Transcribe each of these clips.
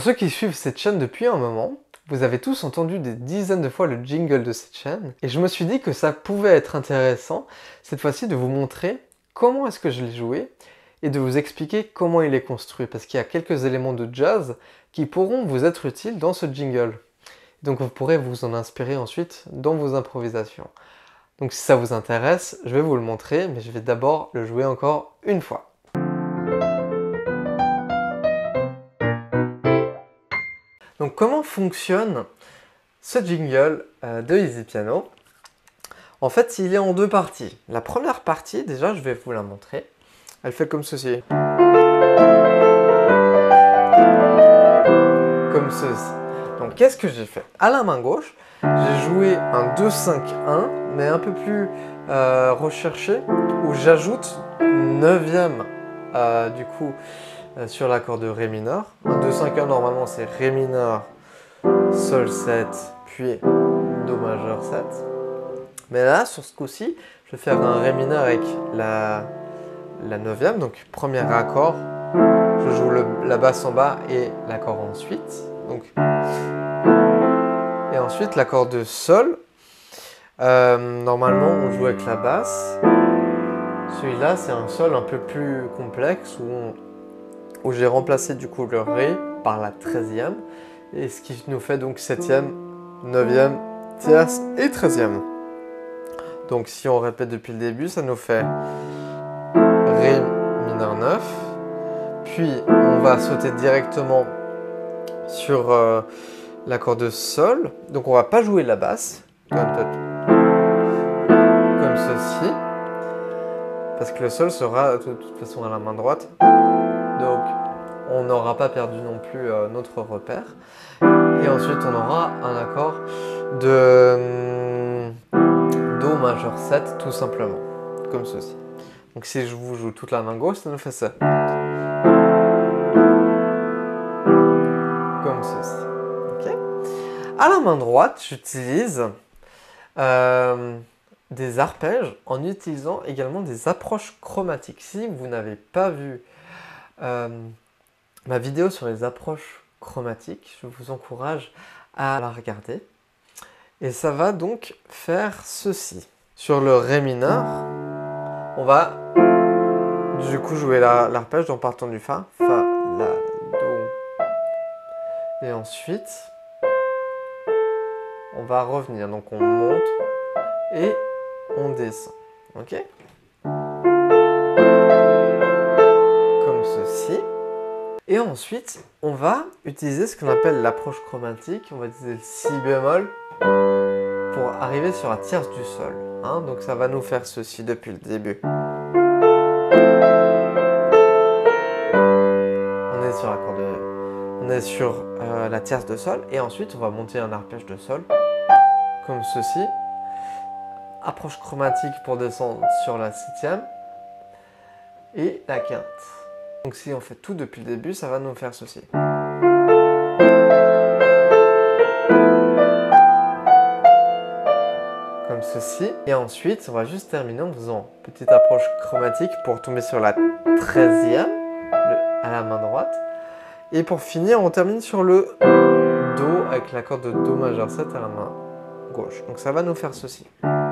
Pour ceux qui suivent cette chaîne depuis un moment, vous avez tous entendu des dizaines de fois le jingle de cette chaîne et je me suis dit que ça pouvait être intéressant cette fois-ci de vous montrer comment est-ce que je l'ai joué et de vous expliquer comment il est construit parce qu'il y a quelques éléments de jazz qui pourront vous être utiles dans ce jingle. Donc vous pourrez vous en inspirer ensuite dans vos improvisations. Donc si ça vous intéresse, je vais vous le montrer, mais je vais d'abord le jouer encore une fois. Donc comment fonctionne ce jingle de Easy Piano? En fait, il est en deux parties. La première partie, déjà, je vais vous la montrer. Elle fait comme ceci. Comme ceci. Donc qu'est-ce que j'ai fait? À la main gauche, j'ai joué un 2-5-1, mais un peu plus recherché, où j'ajoute une neuvième du coup sur l'accord de Ré mineur. Un 2-5-1 normalement c'est Ré mineur, Sol 7, puis Do majeur 7. Mais là, sur ce coup-ci, je vais faire un Ré mineur avec la neuvième, donc premier accord. Je joue la basse en bas et l'accord ensuite. Donc, et ensuite l'accord de Sol. Normalement, on joue avec la basse. Celui-là, c'est un Sol un peu plus complexe où j'ai remplacé du coup le Ré par la 13e. Et ce qui nous fait donc 7e, 9e, tierce et 13e. Donc si on répète depuis le début, ça nous fait Ré mineur 9. Puis on va sauter directement sur l'accord de Sol. Donc on va pas jouer la basse, comme ceci. Parce que le Sol sera de toute façon à la main droite. Donc on n'aura pas perdu non plus notre repère. Et ensuite on aura un accord de Do majeur 7 tout simplement. Comme ceci. Donc si je vous joue toute la main gauche, ça nous fait ça. Comme ceci. Okay. À la main droite, j'utilise des arpèges en utilisant également des approches chromatiques. Si vous n'avez pas vu ma vidéo sur les approches chromatiques, je vous encourage à la regarder. Et ça va donc faire ceci. Sur le Ré mineur, on va du coup jouer l'arpège en partant du Fa, Fa, La, Do. Et ensuite, on va revenir. Donc on monte et on descend. Ok? Comme ceci. Et ensuite, on va utiliser ce qu'on appelle l'approche chromatique. On va utiliser le Si bémol pour arriver sur la tierce du Sol. Hein? Donc ça va nous faire ceci depuis le début. On est sur l'accord de... On est sur la tierce de Sol. Et ensuite, on va monter un arpège de Sol. Comme ceci. Approche chromatique pour descendre sur la 7e. Et la quinte. Donc si on fait tout depuis le début, ça va nous faire ceci. Comme ceci. Et ensuite, on va juste terminer en faisant une petite approche chromatique pour tomber sur la 13e à la main droite. Et pour finir, on termine sur le Do avec l'accord de Do majeur 7 à la main gauche. Donc ça va nous faire ceci.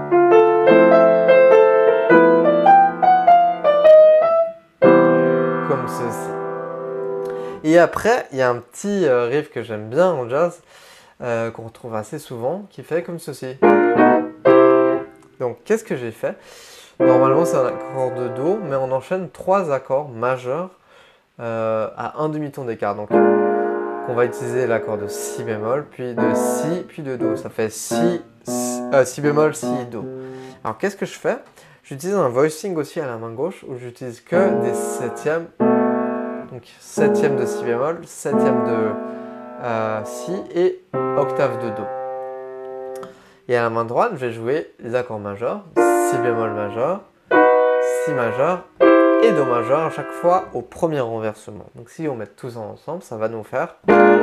Comme ceci. Et après, il y a un petit riff que j'aime bien en jazz, qu'on retrouve assez souvent, qui fait comme ceci. Donc, qu'est-ce que j'ai fait? Normalement, c'est un accord de Do, mais on enchaîne 3 accords majeurs à un demi-ton d'écart. Donc, on va utiliser l'accord de Si bémol, puis de Si, puis de Do. Ça fait Si bémol, Si, Do. Alors, qu'est-ce que je fais? J'utilise un voicing aussi à la main gauche où j'utilise que des septièmes. Donc 7e de Si bémol, 7e de Si et octave de Do. Et à la main droite, je vais jouer les accords majeurs, Si bémol majeur, Si majeur et Do majeur à chaque fois au premier renversement. Donc si on met tout ça ensemble, ça va nous faire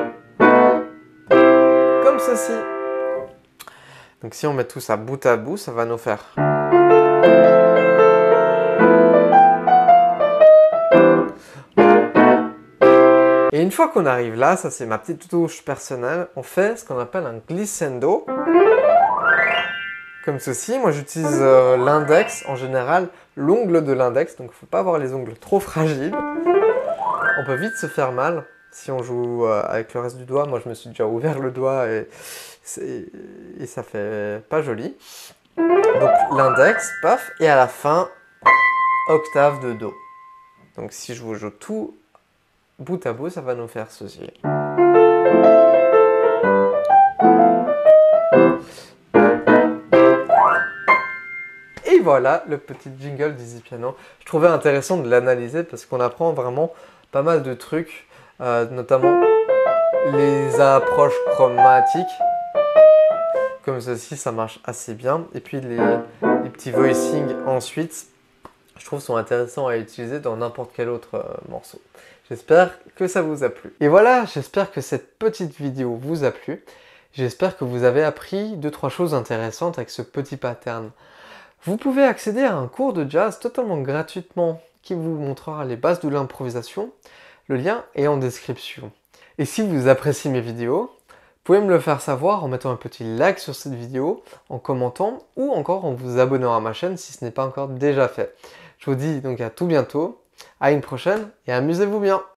comme ceci. Donc si on met tout ça bout à bout, ça va nous faire... Et une fois qu'on arrive là, ça c'est ma petite touche personnelle, on fait ce qu'on appelle un glissando. Comme ceci, moi j'utilise l'index, en général l'ongle de l'index, donc il ne faut pas avoir les ongles trop fragiles. On peut vite se faire mal si on joue avec le reste du doigt. Moi je me suis déjà ouvert le doigt et ça fait pas joli. Donc l'index, paf, et à la fin, octave de Do. Donc si je vous joue tout bout à bout, ça va nous faire ceci. Et voilà le petit jingle d'Easy Piano. Je trouvais intéressant de l'analyser parce qu'on apprend vraiment pas mal de trucs, notamment les approches chromatiques. Comme ceci, ça marche assez bien. Et puis les petits voicing ensuite, je trouve sont intéressants à utiliser dans n'importe quel autre morceau. J'espère que ça vous a plu. Et voilà, j'espère que cette petite vidéo vous a plu. J'espère que vous avez appris 2-3 choses intéressantes avec ce petit pattern. Vous pouvez accéder à un cours de jazz totalement gratuitement qui vous montrera les bases de l'improvisation. Le lien est en description. Et si vous appréciez mes vidéos, vous pouvez me le faire savoir en mettant un petit like sur cette vidéo, en commentant ou encore en vous abonnant à ma chaîne si ce n'est pas encore déjà fait. Je vous dis donc à tout bientôt, à une prochaine et amusez-vous bien!